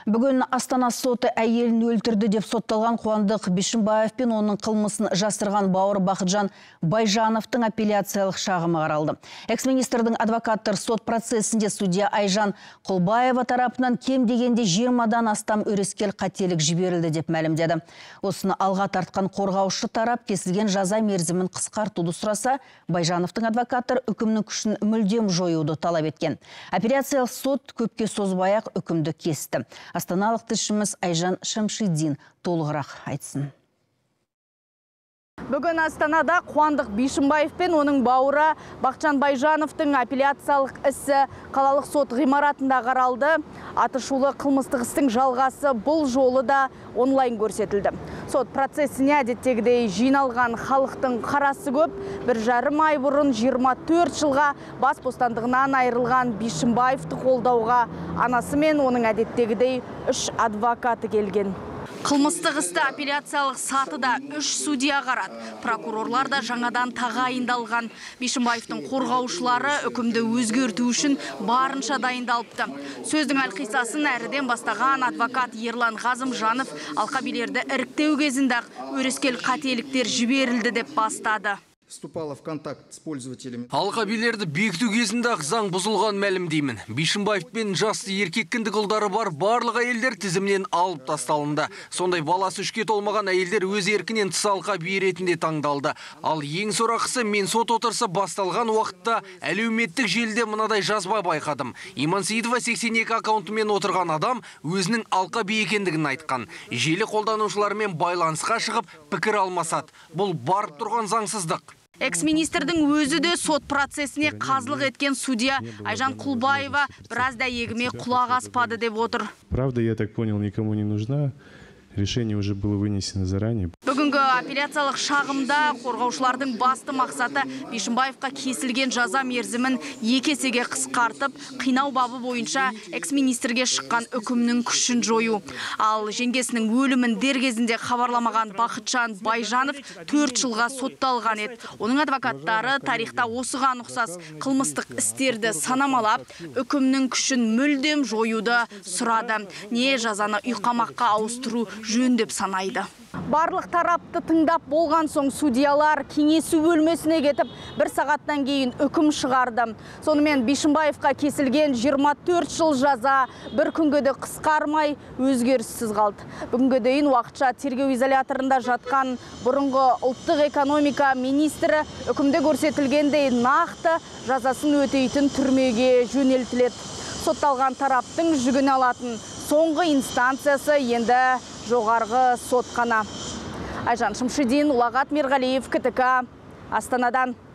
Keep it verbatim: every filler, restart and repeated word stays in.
Бүгін Астана соты әйелін өлтірді деп сотталған Қуандық Бишімбаев пен оның қылмысын жасырған бауыр Бақытжан Байжановтың апелляциялық шағымы қаралды. Экс-министрдің адвокаттар сот процессінде судья Айжан Құлбаева тарапынан кем дегенде жиырмадан астам өрескел қателік жіберілді деп мәлімдеді. Осыны алға тартқан қорғаушы тарап кесілген жаза мерзімін қысқартуды сұраса, Байжановтың адвокаттар үкімнің күшін мүлдем жоюды талап еткен. Апелляциялық сот көпке созбай-ақ үкімді кесті. Астаналық тілшіміз Айжан Шамшидин толығырақ айтсын. Бүгін Астанада Қуандық Бишімбаев пен оның бауыры Бақытжан Байжановтың апелляциялық ісі қалалық сот ғимаратында қаралды. Атышулы қылмыстық істің жалғасы бұл жолы да онлайн көрсетілді. Сот процесіне әдеттегідей жиналған халықтың қарасы көп. Бір жарым ай бұрын жиырма төрт жылға бас бостандығынан айырылған Бишімбаевты қолдауға анасы мен оның әдеттегідей үш адвокаты келген. Қылмыстық істі апелляциялық сатыда үш судья қарады. Прокурорлар да жаңадан тағайындалған. Бишімбаевтың қорғаушылары үкімді өзгерту үшін барынша дайындалыпты. Сөздің әлқисасын әріден бастаған адвокат Ерлан Ғазымжанов алқабилерді іріктеу кезінде өрескел қателіктер жіберілді деп бастады. Вступала в контакт с пользователями. Алқабилерді бекіту кезінде заң бұзылған мәлімдеймін. Бишімбаев пен жасты еркек кіндік бар барлық әйелдер тізімнен алып тасталынды. Сондай баласы үшке толмаған әйелдер өз еркінен тыс алқаби ретінде таңдалды. Ал ең сорақысы, мен сот отырысы басталған уақытта әлеуметтік желіде мынадай жазба байқадым. Имансейітова сексен екі аккаунтымен отырған адам өзінің алқаби екендігін айтқан. Желі қолданушыларымен байланысқа шығып пікір алмасады. Бұл барып тұрған заңсыздық. Экс-министрдің өзі де сот процесіне қазылық еткен судья Айжан Құлбаева біраз дәйегіме құлақ аспады деп отыр. Правда, я так понял, никому не нужна. Решение уже было вынесено заранее. Бүгінгі апелляциялық шағымда қорғаушылардың басты мақсаты Бишімбаевқа кесілген жаза мерзімін екі есеге қысқартып, қинау бабы бойынша экс-министрге шыққан үкімнің күшін жою. Ал жеңгесінің өлімін дер кезінде хабарламаған Бақытжан Байжанов төрт жылға сотталған еді. Оның адвокаттары тарихта осыған ұқсас қылмыстық істерді санамалап, үкімнің күшін мүлдем жоюды сұрады. Не жазаны үйқамаққа ауыстыру жөн деп санайды. Барлық тарапты тыңдап болған соң судьялар кеңесу бөлмесіне кетіп, бір сағаттан кейін үкім шығарды. Сонымен Бишімбаевқа кесілген жиырма төрт жыл жаза бір күнге де қысқармай өзгеріссіз қалды. Бүгінге дейін уақытша тергеу изоляторында жатқан бұрынғы ұлттық экономика министрі үкімде көрсетілгендей нақты жазасын өтейтін түрмеге жөнелтіледі. Сотталған тараптың жүгін алатын соңғы инстанциясы енді жоғарғы сот қана. Айжан Шамшидин, Ұлағат Мерғалиев, КТК, Астанадан.